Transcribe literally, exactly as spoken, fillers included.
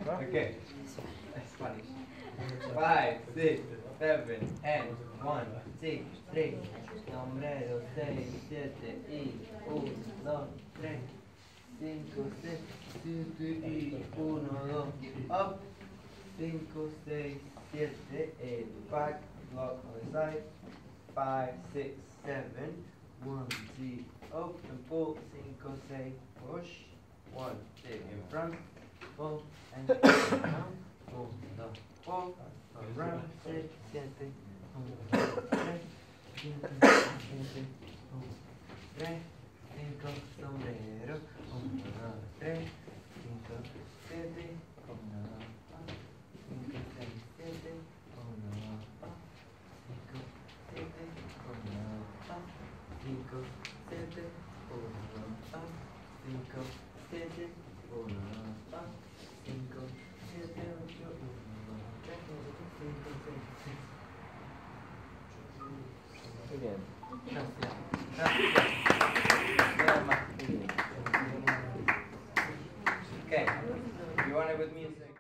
Okay. Spanish. Five, six, seven, and one, two, three. Sombrero, seis, siete, y uno, dos, tres, cinco, seis, siete, y uno, dos, up. Cinco, seis, siete, eight, back, lock on the side. Five, six, seven, one, two, up and pull. Cinco, seis, push. One, two, in front, pull, and down. Uno, dos, pull, around, six, siete, uno, dos, tres, cinco, siete, uno, tres, cinco, sombrero, uno, dos, tres, cinco, siete, uno, dos, cinco, seis, siete, uno, dos, cinco, siete, uno, dos, cinco, siete, uno, dos, cinco, siete, uno, dos, cinco, siete, ocho, uno, tres, cinco, seis, seis. Muy bien. Gracias. Gracias. Nada más. Okay. You want it with me a second?